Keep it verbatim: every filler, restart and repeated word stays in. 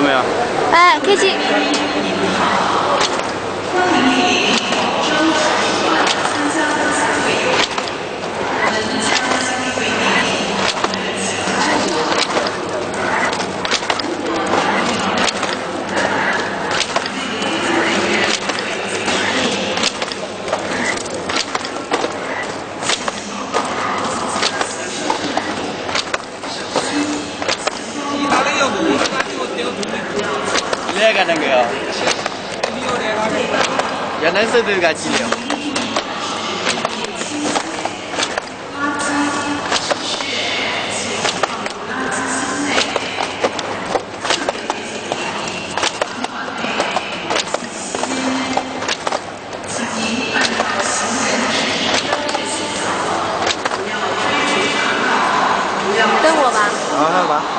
没有？ 哎，开机。 哪个那个呀？要那手都该起了。 等我吧。 好好吧。